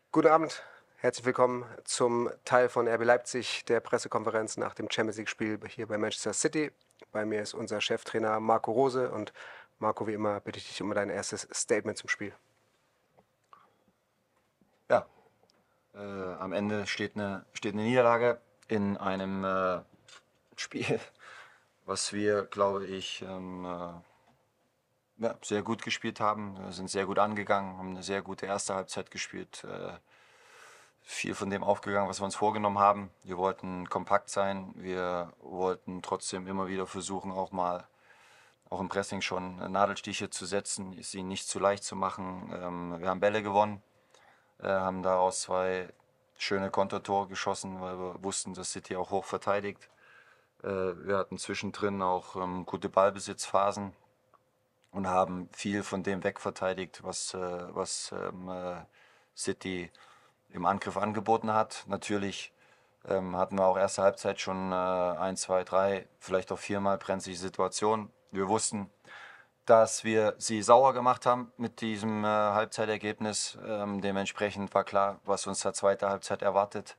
Guten Abend, herzlich willkommen zum Teil von RB Leipzig, der Pressekonferenz nach dem Champions League-Spiel hier bei Manchester City. Bei mir ist unser Cheftrainer Marco Rose und Marco, wie immer, bitte ich dich um dein erstes Statement zum Spiel. Ja, am Ende steht eine Niederlage in einem Spiel, was wir, glaube ich, ja, sehr gut gespielt haben. Wir sind sehr gut angegangen, haben eine sehr gute erste Halbzeit gespielt. Viel von dem aufgegangen, was wir uns vorgenommen haben. Wir wollten kompakt sein. Wir wollten trotzdem immer wieder versuchen, auch im Pressing schon Nadelstiche zu setzen, es ihnen nicht zu leicht zu machen. Wir haben Bälle gewonnen, haben daraus zwei schöne Kontertore geschossen, weil wir wussten, dass City auch hoch verteidigt. Wir hatten zwischendrin auch gute Ballbesitzphasen und haben viel von dem wegverteidigt, was City im Angriff angeboten hat. Natürlich hatten wir auch erste Halbzeit schon ein, zwei, drei, vielleicht auch viermal brenzliche Situationen. Wir wussten, dass wir sie sauer gemacht haben mit diesem Halbzeitergebnis. Dementsprechend war klar, was uns der zweite Halbzeit erwartet.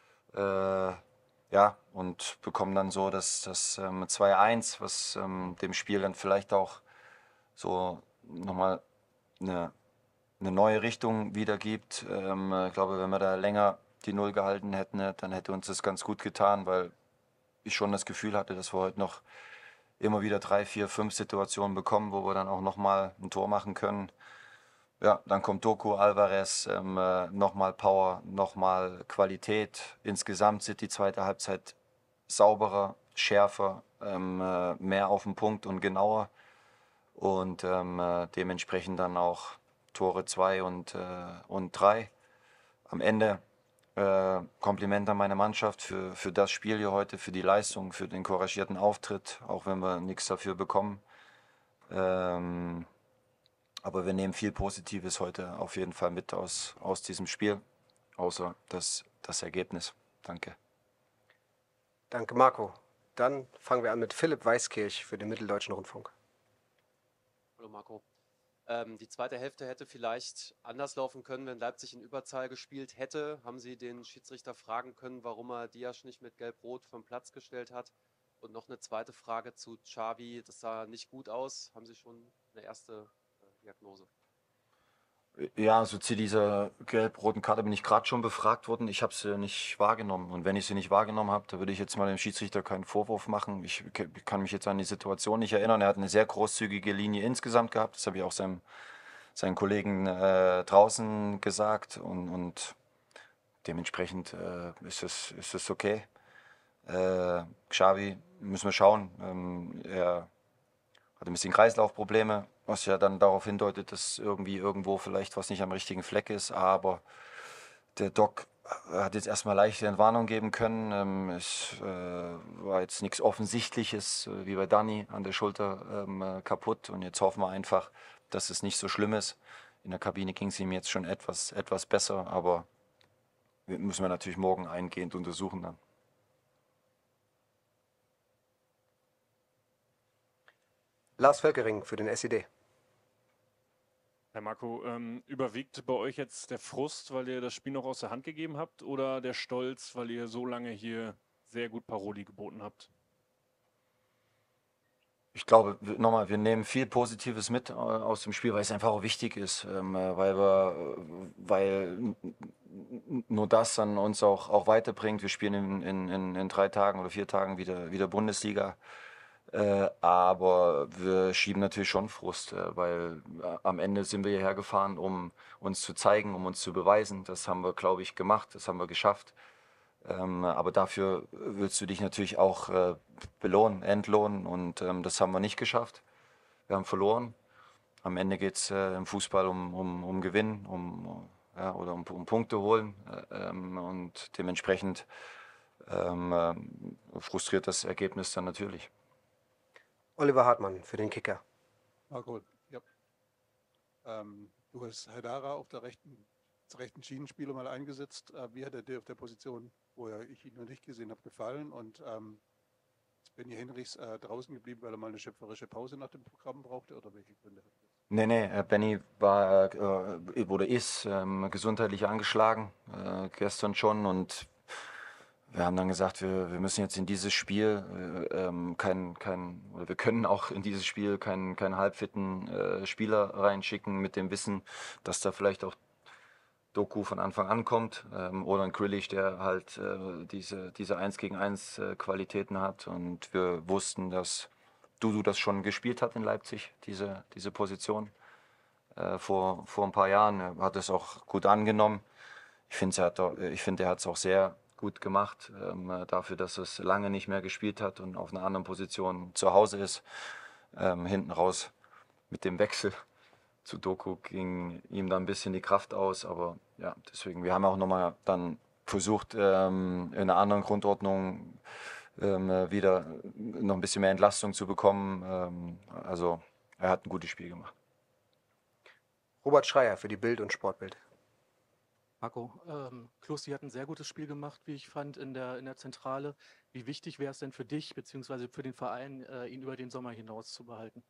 Ja, und bekommen dann so das 2-1, was dem Spiel dann vielleicht auch so nochmal eine, eine neue Richtung wiedergibt. Ich glaube, wenn wir da länger die Null gehalten hätten, ne, dann hätte uns das ganz gut getan, weil ich schon das Gefühl hatte, dass wir heute noch immer wieder drei, vier, fünf Situationen bekommen, wo wir dann auch nochmal ein Tor machen können. Ja, dann kommt Doku, Alvarez, nochmal Power, nochmal Qualität. Insgesamt sieht die zweite Halbzeit sauberer, schärfer, mehr auf den Punkt und genauer. Und dementsprechend dann auch Tore 2 und 3. Am Ende Kompliment an meine Mannschaft für das Spiel hier heute, für die Leistung, für den couragierten Auftritt, auch wenn wir nichts dafür bekommen. Ähm, aber wir nehmen viel Positives heute auf jeden Fall mit aus diesem Spiel, außer das Ergebnis. Danke. Danke, Marco. Dann fangen wir an mit Philipp Weißkirch für den Mitteldeutschen Rundfunk. Hallo Marco. Die zweite Hälfte hätte vielleicht anders laufen können, wenn Leipzig in Überzahl gespielt hätte. Haben Sie den Schiedsrichter fragen können, warum er Dias nicht mit Gelb-Rot vom Platz gestellt hat? Und noch eine zweite Frage zu Xavi. Das sah nicht gut aus. Haben Sie schon eine erste Diagnose? Ja, also zu dieser gelb-roten Karte bin ich gerade schon befragt worden. Ich habe sie nicht wahrgenommen. Und wenn ich sie nicht wahrgenommen habe, da würde ich jetzt mal dem Schiedsrichter keinen Vorwurf machen. Ich kann mich jetzt an die Situation nicht erinnern. Er hat eine sehr großzügige Linie insgesamt gehabt. Das habe ich auch seinen Kollegen draußen gesagt. Und dementsprechend ist es okay. Xavi müssen wir schauen. Er hatte ein bisschen Kreislaufprobleme, was ja dann darauf hindeutet, dass irgendwie irgendwo vielleicht was nicht am richtigen Fleck ist. Aber der Doc hat jetzt erstmal leichte Entwarnung geben können. Es war jetzt nichts Offensichtliches, wie bei Dani an der Schulter kaputt. Und jetzt hoffen wir einfach, dass es nicht so schlimm ist. In der Kabine ging es ihm jetzt schon etwas besser, aber müssen wir natürlich morgen eingehend untersuchen dann. Lars Völkering für den SED. Herr Marco, überwiegt bei euch jetzt der Frust, weil ihr das Spiel noch aus der Hand gegeben habt, oder der Stolz, weil ihr so lange hier sehr gut Paroli geboten habt? Ich glaube, nochmal, wir nehmen viel Positives mit aus dem Spiel, weil es einfach auch wichtig ist, weil nur das dann uns auch weiterbringt. Wir spielen in 3 Tagen oder 4 Tagen wieder Bundesliga. Aber wir schieben natürlich schon Frust, weil am Ende sind wir hierher gefahren, um uns zu zeigen, um uns zu beweisen. Das haben wir, glaube ich, gemacht, das haben wir geschafft. Aber dafür willst du dich natürlich auch belohnen, entlohnen, und das haben wir nicht geschafft. Wir haben verloren. Am Ende geht es im Fußball um Gewinn, ja, oder um Punkte holen, und dementsprechend frustriert das Ergebnis dann natürlich. Oliver Hartmann für den Kicker. Marco, ja. Du hast Haidara auf der rechten Schienenspieler mal eingesetzt. Wie hat er dir auf der Position, wo ich ihn noch nicht gesehen habe, gefallen? Und ist Benny Henrichs draußen geblieben, weil er mal eine schöpferische Pause nach dem Programm brauchte? Oder welche Gründe hat das? Nee, Benny war oder ist gesundheitlich angeschlagen, gestern schon, und wir haben dann gesagt, wir müssen jetzt in dieses Spiel oder wir können auch in dieses Spiel keinen halbfitten Spieler reinschicken, mit dem Wissen, dass da vielleicht auch Doku von Anfang an kommt, oder ein Grealish, der halt diese 1 gegen 1 Qualitäten hat, und wir wussten, dass Dudu das schon gespielt hat in Leipzig, diese Position. Vor ein paar Jahren. Er hat es auch gut angenommen. Ich finde, er hat es auch sehr gut gemacht, dafür, dass er es lange nicht mehr gespielt hat und auf einer anderen Position zu Hause ist. Hinten raus mit dem Wechsel zu Doku ging ihm dann ein bisschen die Kraft aus, aber ja, deswegen, wir haben auch nochmal dann versucht, in einer anderen Grundordnung wieder noch ein bisschen mehr Entlastung zu bekommen. Also er hat ein gutes Spiel gemacht. Robert Schreier für die Bild und Sportbild. Marco, Klostermann hat ein sehr gutes Spiel gemacht, wie ich fand, in der Zentrale. Wie wichtig wäre es denn für dich bzw. für den Verein, ihn über den Sommer hinaus zu behalten?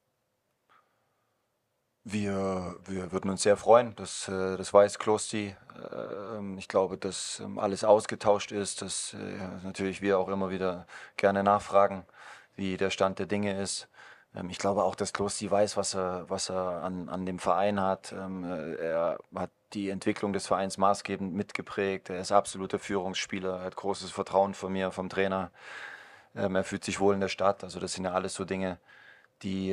Wir würden uns sehr freuen, das weiß Klosti. Ich glaube, dass alles ausgetauscht ist, dass natürlich wir auch immer wieder gerne nachfragen, wie der Stand der Dinge ist. Ich glaube auch, dass Klosti weiß, was er an dem Verein hat. Er hat die Entwicklung des Vereins maßgebend mitgeprägt. Er ist absoluter Führungsspieler, er hat großes Vertrauen von mir, vom Trainer. Er fühlt sich wohl in der Stadt. Also das sind ja alles so Dinge, die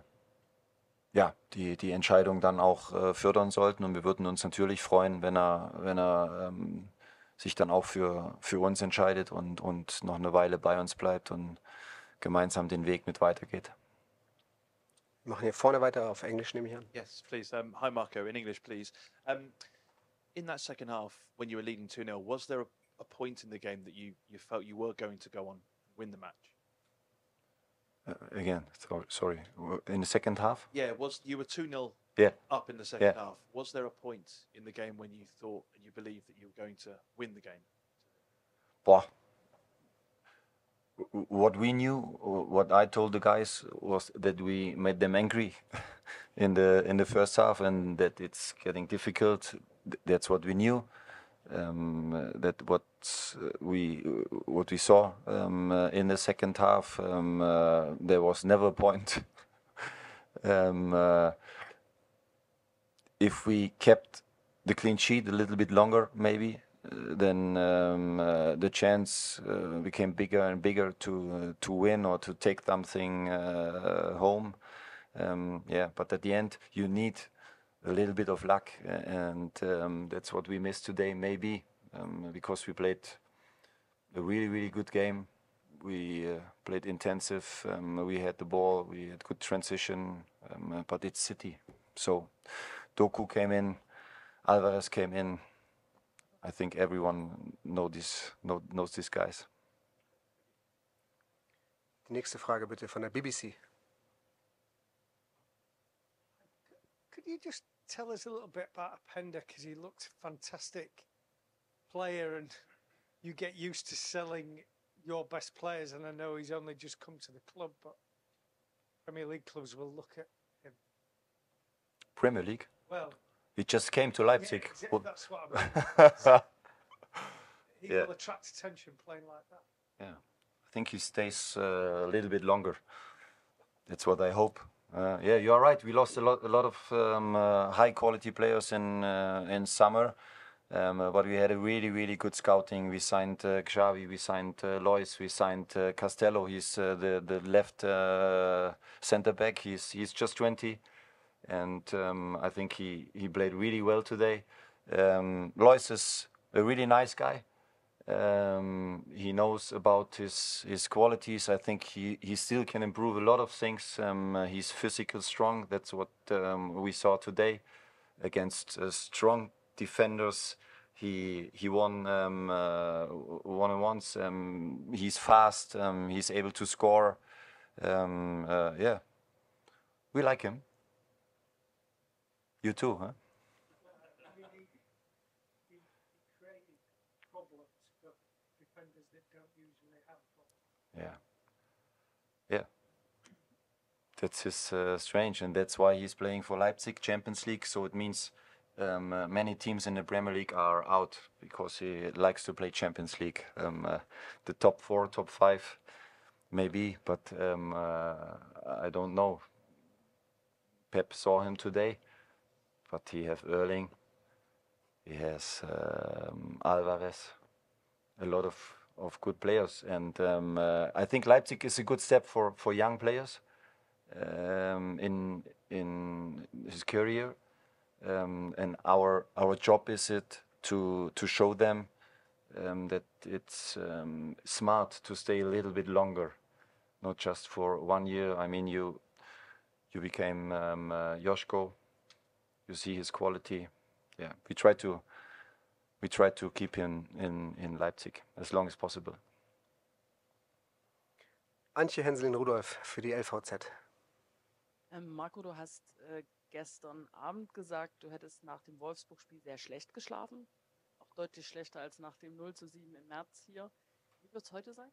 die Entscheidung dann auch fördern sollten. Und wir würden uns natürlich freuen, wenn er sich dann auch für uns entscheidet und noch eine Weile bei uns bleibt und gemeinsam den Weg mit weitergeht. Wir machen hier vorne weiter auf Englisch, nehme ich an. Yes, please. Hi, Marco. In English, please. In that second half, when you were leading 2-0, was there a point in the game that you felt you were going to go on and win the match? Again, sorry. In the second half? Yeah, you were 2-0 up in the second half. Was there a point in the game when you thought and you believed that you were going to win the game? Boah. What we knew, what I told the guys, was that we made them angry in the first half, and that it's getting difficult. That's what we knew. That what we saw in the second half, there was never a point. If we kept the clean sheet a little bit longer, maybe, then the chance became bigger and bigger to win or to take something home. But at the end, you need a little bit of luck, and that's what we missed today, maybe, because we played a really, really good game. We played intensive, we had the ball, we had good transition, but it's City. So Doku came in, Alvarez came in. I think everyone knows these guys. Die nächste Frage bitte von der BBC. Could you just tell us a little bit about Openda, because he looked a fantastic player and you get used to selling your best players, and I know he's only just come to the club, but Premier League clubs will look at him. Premier League? Well, he just came to Leipzig. Yeah, that's what I mean. He will attract attention playing like that. Yeah, I think he stays a little bit longer. That's what I hope. You are right. We lost a lot of high quality players in summer, but we had a really, really good scouting. We signed Xavi, we signed Lois, we signed Castello. He's the left center back. He's just 20, and I think he played really well today. Lois is a really nice guy. He knows about his qualities. I think he still can improve a lot of things. He's physical strong. That's what we saw today against strong defenders. He won one-on-ones. He's fast. He's able to score. We like him. You too, huh? that's his strange, and that's why he's playing for Leipzig Champions League. So it means many teams in the Premier League are out because he likes to play Champions League. The top 4, top 5, maybe, but I don't know. Pep saw him today, but he has Erling, he has Alvarez, a lot of good players, and I think Leipzig is a good step for young players in his career, and our job is it to show them that it's smart to stay a little bit longer, not just for 1 year. I mean, you became Joško. You see his quality. Yeah, we try to keep him in Leipzig as long as possible. Antje Henselin-Rudolph für die LVZ. Marco, du hast gestern Abend gesagt, du hättest nach dem Wolfsburg-Spiel sehr schlecht geschlafen. Auch deutlich schlechter als nach dem 0:7 im März hier. Wie wird es heute sein?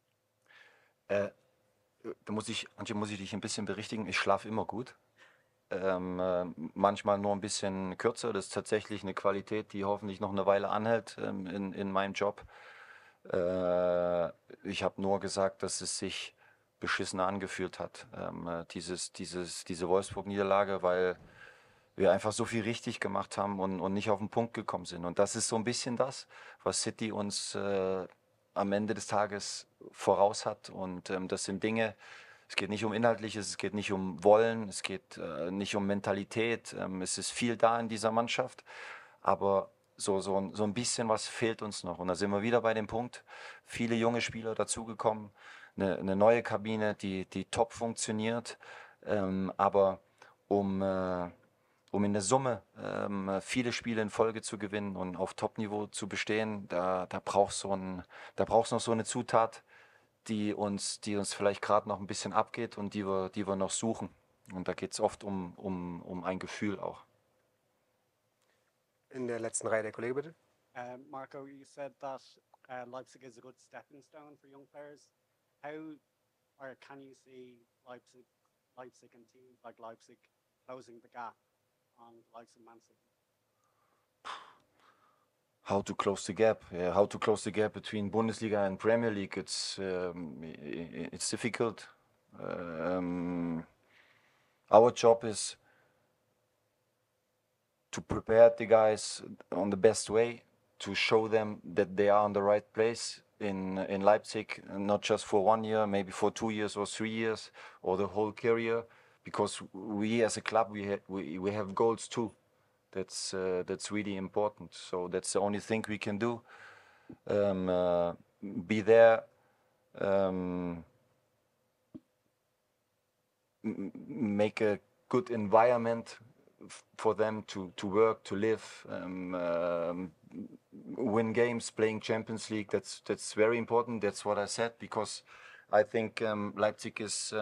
Antje, muss ich dich ein bisschen berichtigen. Ich schlafe immer gut. Manchmal nur ein bisschen kürzer. Das ist tatsächlich eine Qualität, die hoffentlich noch eine Weile anhält in meinem Job. Ich habe nur gesagt, dass es sich beschissener angefühlt hat, diese Wolfsburg-Niederlage, weil wir einfach so viel richtig gemacht haben und nicht auf den Punkt gekommen sind. Und das ist so ein bisschen das, was City uns am Ende des Tages voraus hat. Und das sind Dinge, es geht nicht um Inhaltliches, es geht nicht um Wollen, es geht nicht um Mentalität. Es ist viel da in dieser Mannschaft, aber so ein bisschen was fehlt uns noch. Und da sind wir wieder bei dem Punkt, viele junge Spieler dazugekommen, eine neue Kabine, die top funktioniert, aber um in der Summe viele Spiele in Folge zu gewinnen und auf Top-Niveau zu bestehen, da brauchst du noch so eine Zutat, die uns vielleicht gerade noch ein bisschen abgeht und die wir noch suchen. Und da geht es oft um ein Gefühl auch. In der letzten Reihe der Kollege, bitte. Marco, you said that Leipzig is a good stepping stone for young players. How or can you see Leipzig and teams like Leipzig closing the gap on the likes of Man City? How to close the gap? Yeah, how to close the gap between Bundesliga and Premier League? It's difficult. Our job is to prepare the guys on the best way, to show them that they are on the right place in Leipzig, not just for 1 year, maybe for 2 years or 3 years, or the whole career. Because we as a club, we have goals too. That's really important. So that's the only thing we can do. Be there. Make a good environment for them to work, to live, win games, playing Champions League. That's very important. That's what I said, because I think Leipzig is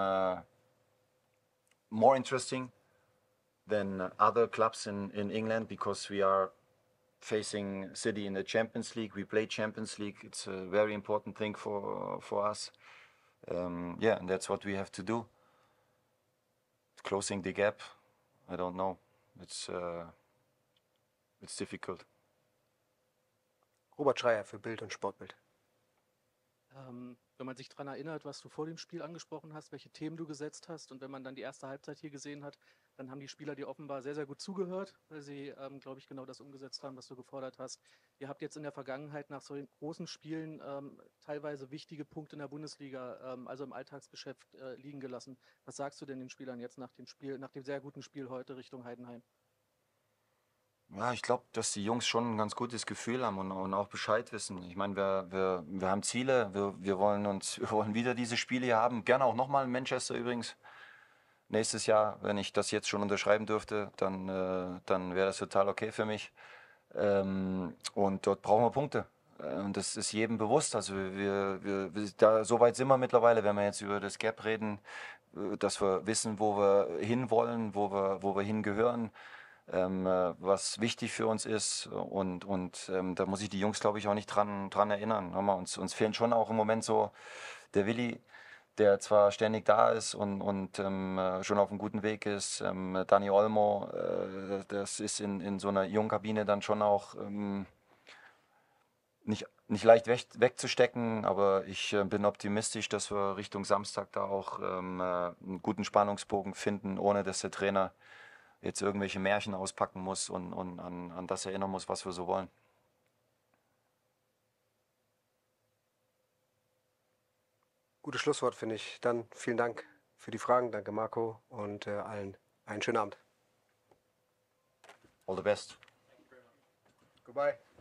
more interesting than other clubs in England, because we are facing City in the Champions League. We play Champions League. It's a very important thing for us. Yeah, and that's what we have to do. Closing the gap, I don't know. It's difficult. Robert Schreier für Bild und Sportbild. Wenn man sich daran erinnert, was du vor dem Spiel angesprochen hast, welche Themen du gesetzt hast, und wenn man dann die erste Halbzeit hier gesehen hat, dann haben die Spieler dir offenbar sehr, sehr gut zugehört, weil sie, glaube ich, genau das umgesetzt haben, was du gefordert hast. Ihr habt jetzt in der Vergangenheit nach solchen großen Spielen teilweise wichtige Punkte in der Bundesliga, also im Alltagsgeschäft, liegen gelassen. Was sagst du denn den Spielern jetzt nach dem Spiel, nach dem sehr guten Spiel heute Richtung Heidenheim? Ja, ich glaube, dass die Jungs schon ein ganz gutes Gefühl haben und auch Bescheid wissen. Ich meine, wir haben Ziele, wir wollen wieder diese Spiele hier haben. Gerne auch nochmal in Manchester übrigens. Nächstes Jahr, wenn ich das jetzt schon unterschreiben dürfte, dann wäre das total okay für mich. Und dort brauchen wir Punkte. Und das ist jedem bewusst. Also so weit sind wir mittlerweile, wenn wir jetzt über das Gap reden, dass wir wissen, wo wir hinwollen, wo wir hingehören. Was wichtig für uns ist, und da muss ich die Jungs, glaube ich, auch nicht dran erinnern. Uns fehlen schon auch im Moment so der Willi, der zwar ständig da ist und schon auf einem guten Weg ist. Dani Olmo, das ist in so einer Jungkabine dann schon auch nicht leicht wegzustecken, aber ich bin optimistisch, dass wir Richtung Samstag da auch einen guten Spannungsbogen finden, ohne dass der Trainer jetzt irgendwelche Märchen auspacken muss und an das erinnern muss, was wir so wollen. Gutes Schlusswort, finde ich. Dann vielen Dank für die Fragen. Danke, Marco. Und allen einen schönen Abend. All the best. Goodbye.